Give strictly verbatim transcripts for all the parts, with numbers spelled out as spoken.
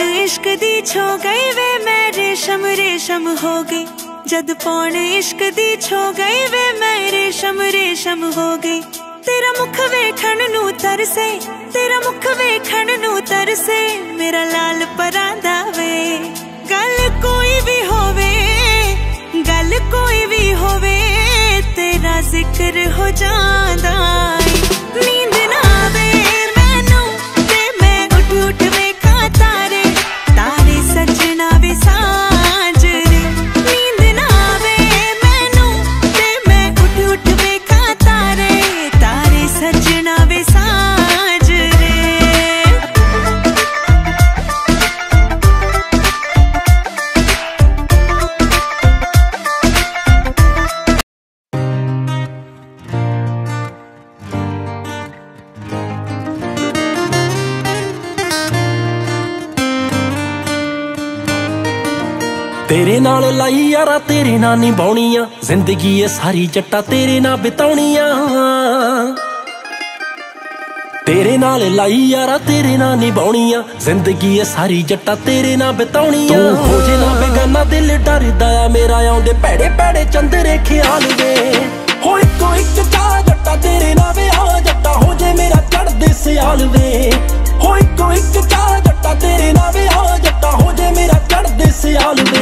इश्क दी छो गई वे मैं रेशम रेशम हो गई। जद पौन इश्क दी छो गई वे मैं रेशम रेशम हो गई। तेरा मुख वेखण नू तरसे, तेरा मुख वेखण नू तरसे मेरा लाल परांदा वे। गल कोई भी होवे, गल कोई भी होवे तेरा जिक्र हो जांदा है। नींद ना आवे मैनू ते मैं उठ उठ वेखां तारे, तारे सजना वे सांझ रे। नींद ना आवे मैनू ते मैं उठ उठ वेखां तारे, तारे सजना वे सांझ रे। तेरे नाल लाई यारा तेरे नाल निभाउणियां, जिंदगी ये सारी जट्टा तेरे नाल बिताउणियां। तेरे नाल लाई यारा तेरे नाल निभाउणियां, जिंदगी ये सारी जट्टा तेरे नाल बिताउणियां। तू हो जे ना बेगाना दिल डरदा आ मेरा, आउंदे भैड़े भैड़े चंदरे ख्याल वे। हो इको इक चा जट्टा तेरे नाल वे आ जट्टा हो जे मेरा चढ़दे सियाल वे। हो इको इक चा जट्टा तेरे नाल वे आ जट्टा हो जे मेरा चढ़दे सियाल वे।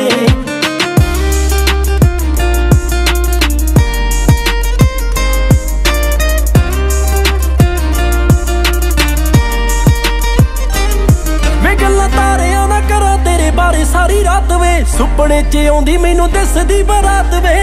सारी रात वे सुपने च आउंदी मैनू दसदी बरात वे।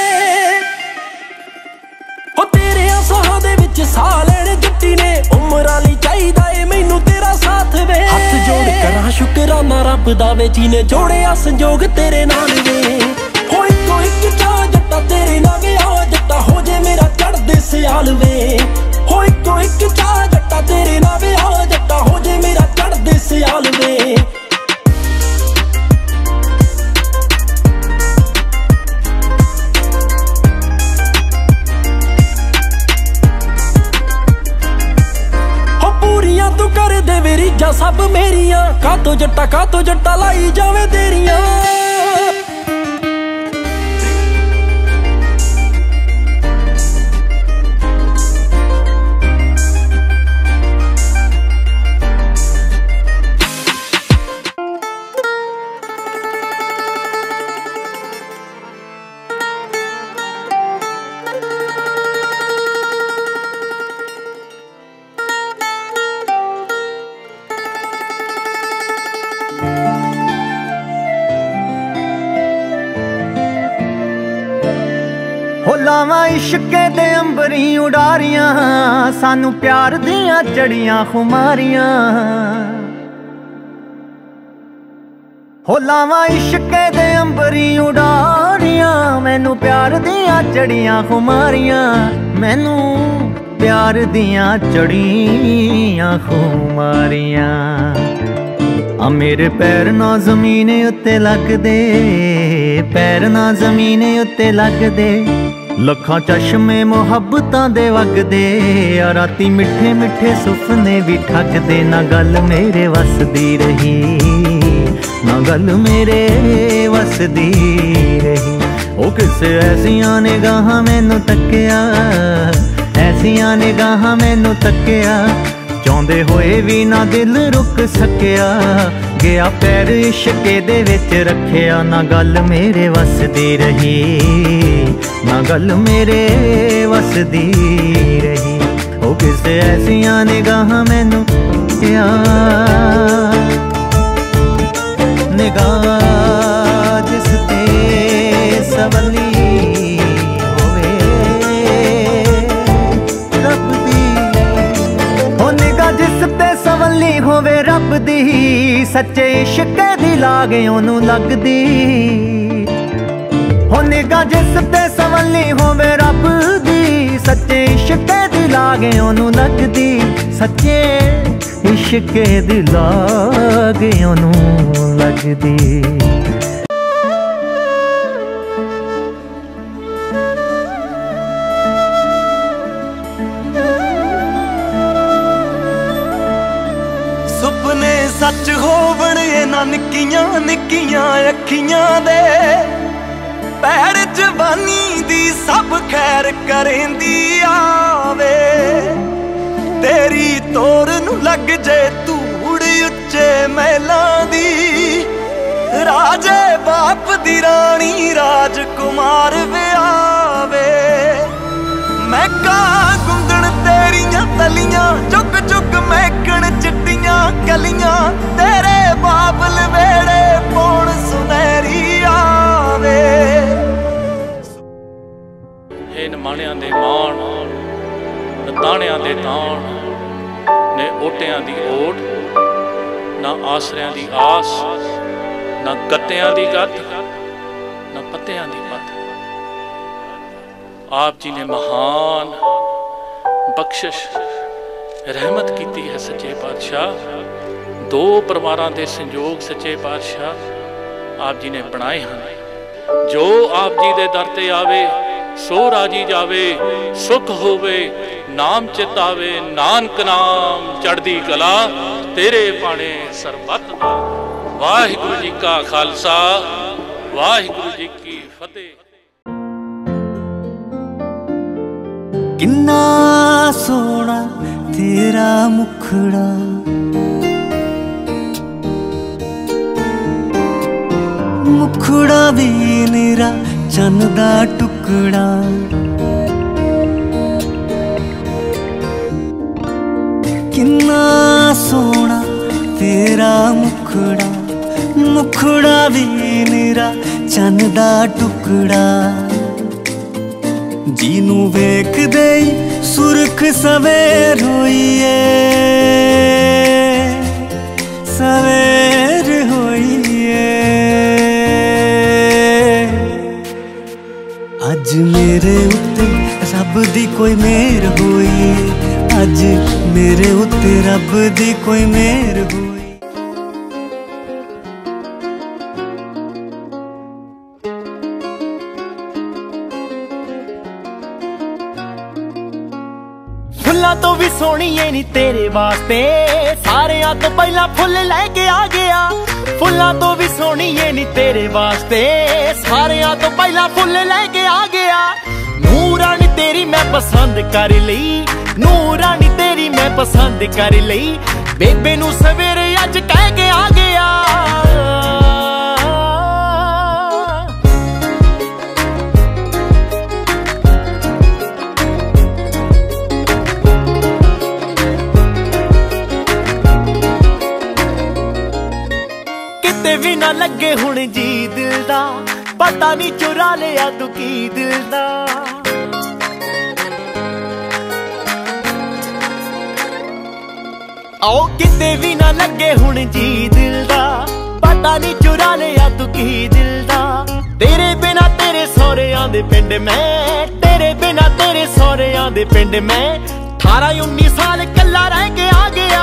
हो तेरे साहां दे विच साह लैणे जट्टी ने, उमरां लई चाहीदा ए मैनू तेरा साथ वे। हथ जोड़ करां शुकराना रब दा वे जिने जोड़िया संजोग तेरे नाल वे। हो इको इक चाह जट्टा तेरे नाल वे आ जट्टा हो जे मेरा चढ़दे सियाल वे। हो इको इक चाह जट्टा तेरे नाल वे आ जट्टा हो जे मेरा चढ़दे सियाल वे। रीजा सब मेरिया कातो जट्टा कातो जट्टा लाई जावे तेरिया। लावां इश्के दे अंबरी उडारियां, सानू प्यार दियां चढ़ियां खुमारियां। हो लावां इश्के दे अंबरी उडारियां, मैनू प्यार दियां चढ़ियां खुमारियां। मैनू प्यार दियां चढ़ियां खुमारियां। आ मेरे पैर ना जमीन उत्ते लगदे, पैर ना जमीन उत्ते लगदे। लखां चश्मे मुहब्बतां दे वगदे, आ राती मिठे मिठे सुपने भी ठगदे। ना गल मेरे वसदी रही, ना गल मेरे वसदी रही। ओ किसे ऐसियां निगाहां मैनू तक्किया, ऐसियां निगाहां मैनू तक्किया। चाहुंदे होए भी ना दिल रुक सकिया, गया पैर इश्के दे विच रखिया। ना गल मेरे वसदी रही, ना गल मेरे वसदी रही। ओ किसे ऐसियां निगाहां मैनू तक्किया, निगाह जिस ते सवली होवे रब दी। हो निगाह जिस ते सवली होवे रब दी, सच्चे इश्क दी लाग ओनू लगदी। हो निगाह जिस ते सवली होवे रब दी, सच्चे इश्क दी लाग ओनू लगदी। सच्चे इश्क दी लाग ओनू लगदी। सुपने सच होवण ना निक्कियां निक्कियां अखियां दे पैर जवानी दी सब खैर करेंदी आवे तेरी तोर नू लग जे धूड़ उच्चे महलां दी राजे बाप दी रानी राजकुमार व्यावे मैं का गुंदण तेरियां तलियां चुक चुक महकण चिट्टियां कलियां तेरे बाबल वेड़े पौण सुनहरी आवे इन माणियां दे माण ताणियां दे ताण ने ओटियां दी ओट ना आसरियां दी आस ना गत्तियां दी गत ना पत्तियां दी पत आप जी ने महान बख्शिश रहमत की है सच्चे पातशाह दो परिवारों के संयोग सच्चे पातशाह आप जी ने बनाए हैं जो आप जी दे दर ते आवे सो राजी जावे सुख होवे नाम चित आवे नानक नाम चढ़दी कला तेरे पाने सरबत दा वाहिगुरु जी का खालसा वाहिगुरु जी की फतेह। किन्ना सोना तेरा मुखड़ा मुखड़ा भी मेरा चन दा टुकड़ा किन्ना सोना तेरा मुखड़ा मुखड़ा भी मेरा चन दा टुकड़ा जीनू वेख दे सुरख सवेर होइए सवेर होइए अज मेरे उत्ते रब दी कोई मेहर होई अज मेरे उत्ते रब दी कोई मेहर होई। फुल्लां तो भी सोहनी है नी तेरे वास्ते सारियां तो पहला फुल लैके आ गया फुल्लां तो भी सोहनी है नी तेरे वास्ते सारियां तो पहला फुल लैके आ गया नूरानी तेरी मैं पसंद कर लई नूरानी तेरी मैं पसंद कर लई बेबे नू सवेरे अज कह के आ गया भी ना लगे हुण जी दिल दा पता नहीं चुरा लिया तू की दिल दा आओ किते भी ना लगे हुण जी दिल दा पता नहीं चुरा लिया तू की दिल दा तेरे बिना तेरे सौरियां दे पिंड मैं तेरे बिना तेरे सौरियां दे पिंड मैं अठारह उन्नीस साल कल्ला रह के आ गया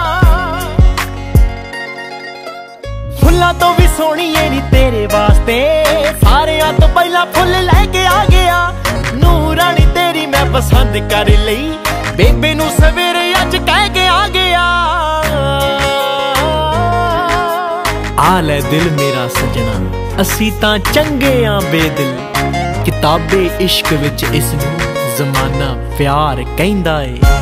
फुल्लां तो भी सोहनी है नी तेरे वास्ते सारियां तो पहला फुल लैके आ गया नूरानी तेरी मैं पसंद कर लई बेबे नू सवेरे अज कह के आ गया आ ले दिल मेरा सजना असी तां चंगे आ बेदिल किताबे इश्क विच इसनू जमाना प्यार कहंदा ए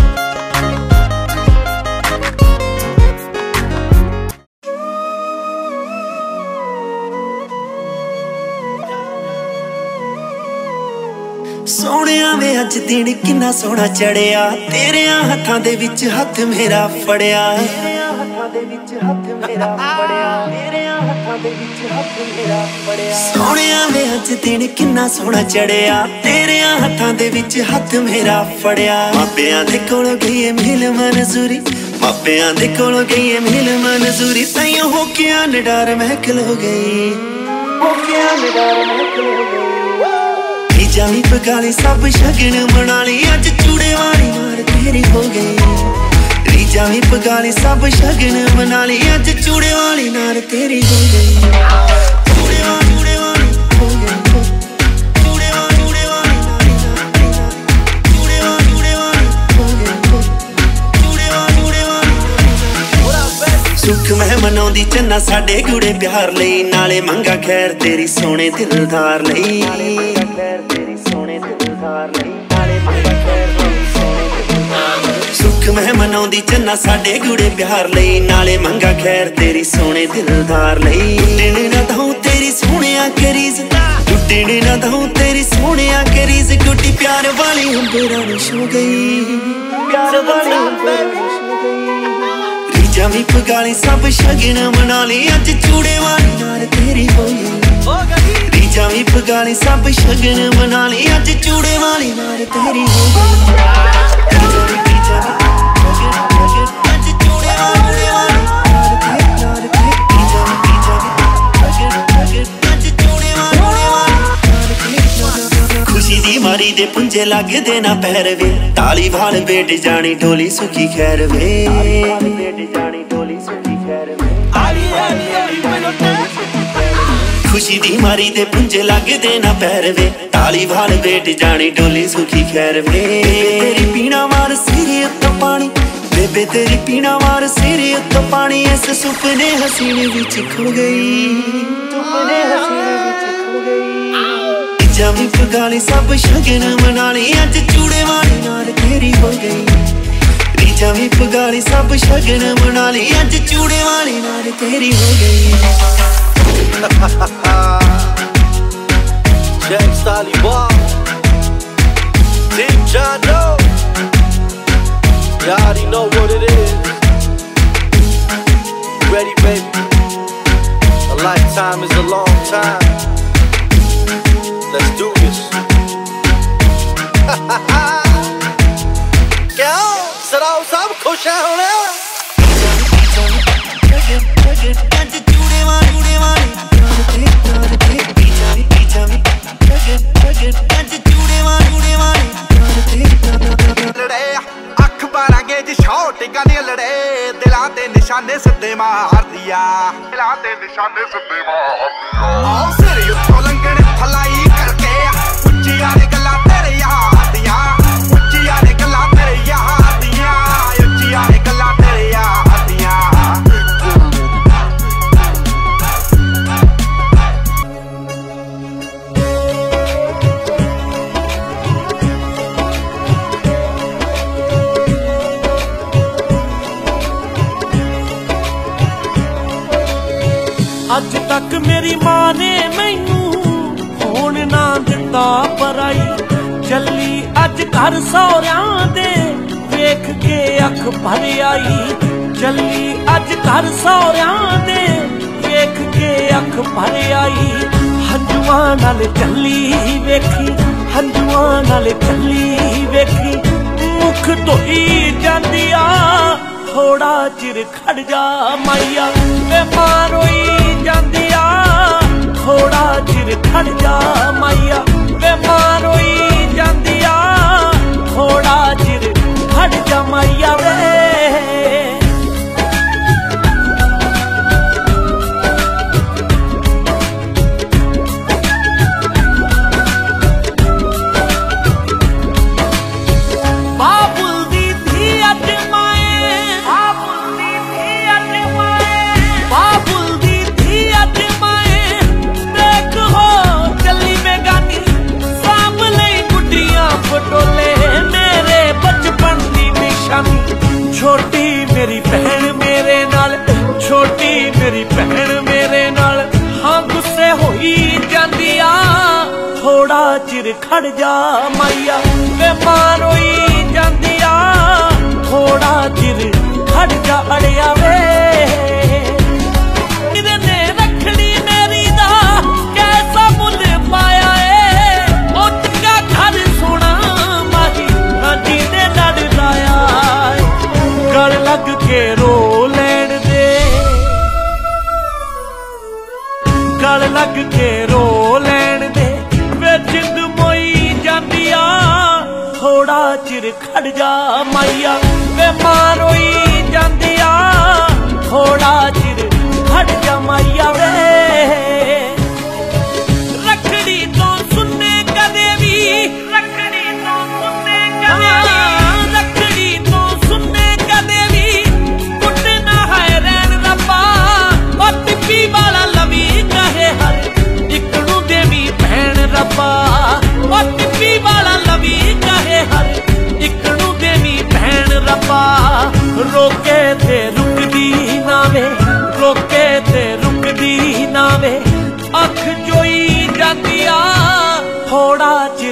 सोहणिया वे अज दिन किन्ना सोहना चढ़िया तेरिया हत्थां दे विच हत्थ मेरा फड़िया तेरिया हत्थां दे विच हत्थ मेरा फड़िया तेरिया हत्थां दे विच हत्थ मेरा फड़िया सोहणिया वे अज दिन किन्ना सोहना चढ़िया तेरिया हत्थां दे विच हत्थ मेरा फड़िया मापियां दे कोल गई मिल मंजूरी मापियां दे कोल गई मिल मंजूरी ताइयों होकियां निडार महकल हो गई होकियां निडार महकल हो गई जानी पगाली सब शगन मना ली अज चूड़े वाली मार तेरी हो गई रीजा भी पगाली सब शगन मना ली अज चूड़े वाली नार तेरी हो गई चूड़े वाली चूड़े वाली हो गई चूड़े वाली चूड़े वाली चूड़े वाली चूड़े वाली हो गई चूड़े वाली चूड़े वाली सुख मैं मनाउंदी चन्ना साडे गूड़े प्यार लई, नाले मंगा खैर तेरी सोने दिलदार लई। सुख मैं मनाउंदी चन्ना साडे गूड़े प्यार लई, नाले मंगा खैर तेरी सोने दिलदार लई। टुटने ना दाऊं तेरी सोहणिया करीज, टुटने ना दाऊं तेरी सोहणिया करीज। गुड्डी प्यार वाली अंबरां नूं छू गई, प्यार वाली अंबरां नूं छू गई। रीझां वी पगाली सब शगन मना ली, अज चूड़े वाली नाल तेरी हो गई। रीझां वी पगाली सब शगन मना ली, अज चूड़े वाली नाल तेरी हो गई। खुशी दी मारी दे पुंजे लगदे ना पैर वे, ताली वाल बेट जानी डोली सुखी खैर वे। खुशी दी मारी दे पुंजे लगदे ना पैर वे, ताली वाल बेट जानी डोली सुखी खैर वे। तेरी पीना मार सिरे उत्तों पानी, बेबे तेरी पीना मार सिरे उत्तों पानी। इस सुपने हसीने विच खो गई, सुपने हसीने विच खो गई। रीझां वी पगाली सब शगन मना ली, अज चूड़े वाली नाल तेरी हो गई। रीझां वी पगाली सब शगन मना ली, अज चूड़े वाली नाल तेरी हो गई। Jack Stolly Ball, Deep John Doe. You already know what it is. Ready, baby? A lifetime is a long time. Let's do this. क्या सराओ सब खुश है होने। अख बारह गेज शॉट गाने लड़े, दिलां ते निशाने सिद्धे मार दिया, दिलां ते निशाने सिद्धे मार दिया। सिर उत्तों लंघने फलाई करके, उच्चियां ने गल्लां तेरे यार दियां, उच्चियां ने गल्लां तेरे यार दियां, उच्चियां ने गल्लां तेरे यार दियां। अज तक मेरी मां ने मैनू होण ना दिता पराई, चली अज घर सौहरियां दे वेख के अख भर आई। चली अज घर सौहरियां दे वेख के अख भर आई। हंजुआं नाल चली वेखी, हंजुआं नाल चली वेखी, मुख धोई जांदी आ, थोड़ा चिर खड़ जा माइया। वे मां रोई जांदी आ, थोड़ा चिर खड़ जा माइया। वे मां रोई जांदी आ, थोड़ा चिर खड़ जा माइया वे। छोटी मेरी बहन मेरे नाल, छोटी मेरी बहन मेरे नाल, हाँ गुस्से होई जांदी आ, थोड़ा चिर खड़ जा माइया। वे मां रोई जांदी आ, थोड़ा चिर खड़ जा अड़िया वे। ने रखड़ी मेरी दा कैसा मुल पाया है, ओ चंगा घर सोना माही ना जी ने लड़ लाया। गल लग के रो लैण दे, गल लग के रो लैण दे, वे जिंद मोई जांदी आ, थोड़ा चिर खड़ जा माइया। वे मां रोई जांदी आ, थोड़ा चिर खड़ जा माइया वे। रखड़ी तो सुनने कदे भी, रखड़ी तो सुनने कदे भी, रखड़ी तो सुनने कदे भी, टुटना है रैन रब्बा, और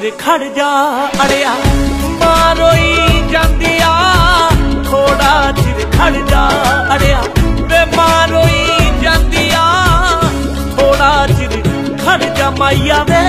चिर खड़ जा अड़िया मां रोई जांदी आ थोड़ा चिर खड़ जा अड़िया वे मां रोई जांदी आ थोड़ा चिर खड़ जा माइया वे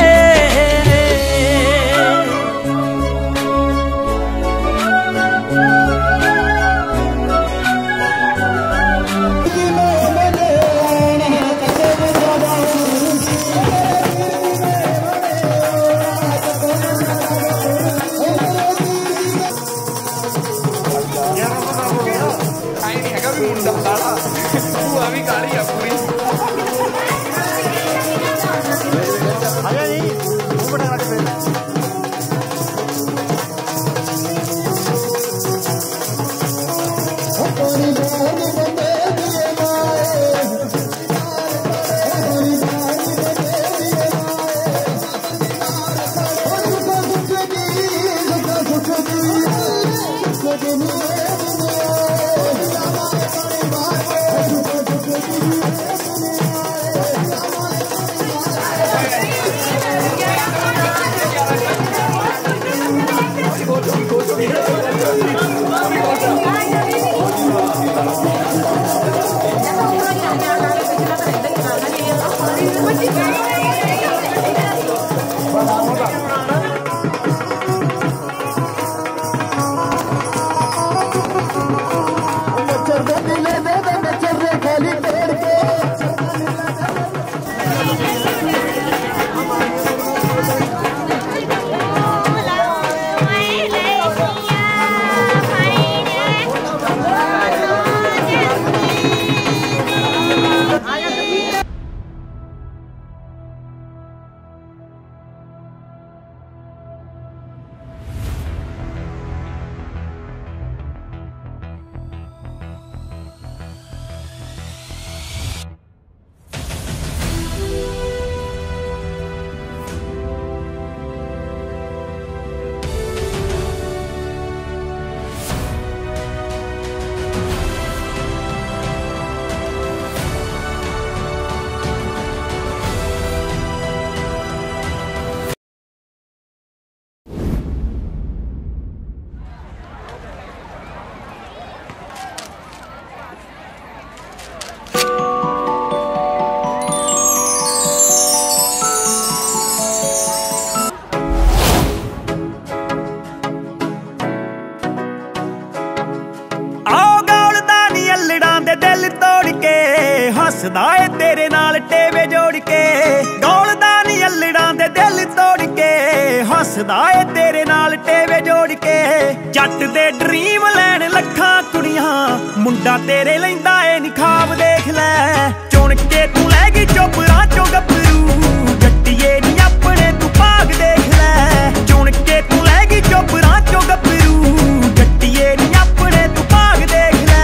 हसदा ए तेरे नाल टेवे जोड़ के डोलदा नी अल्लड़ां दे दिल तोड़ के हसदा ए तेरे नाल टेवे जोड़ के जट दे ड्रीम लैन लखां कुड़ियां मुंडा तेरे लैंदा ए नी ख्वाब देख लै चुन के तू लै गई चोपरां चों गभरू जट्टिए नी अपने तू भाग देख लै चुन के तू लै गई चोपरां चों गभरू जट्टिए नी अपने तू भाग देख लै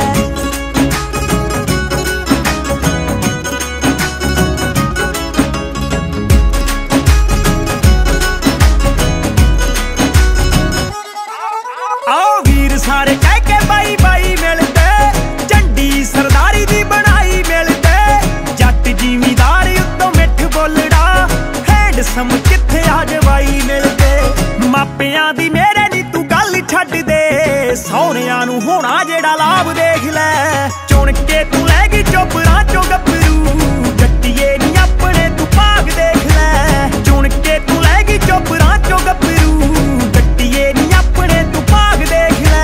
सारे कह के बाई बाई मिलते झंडी सरदारी दी बनाई मिलते जट जिमीदार उत्तों मिठ बोलड़ा हैंडसम किथे आजवाई मिलते मापियां दी मेरे नी तू गल छड्ड दे सौहरियां नू होना जेड़ा लाभ देख लै चुन के तू लै गई चोपरां चों गभरू जट्टिए नी अपने तू भाग देख लै चुन के तू लै गई चोपरां चों गभरू जट्टिए नी अपने तू भाग देख लै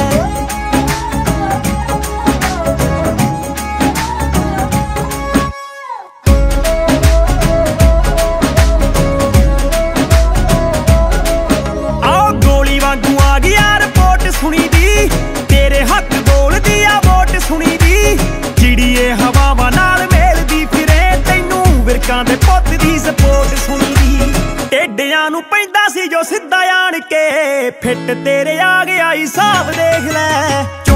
सुनी दी तेरे हक बोलदी आ वोट सुनी दी चिड़िए हवावां नाल मेलदी फिरे तैनू विरकां दे पुੱਤ दी सपोर्ट सुनी दी टेडियां नू पैंदा सी जो सिद्धा आण के फिट तेरे आ गया हिसाब देख लै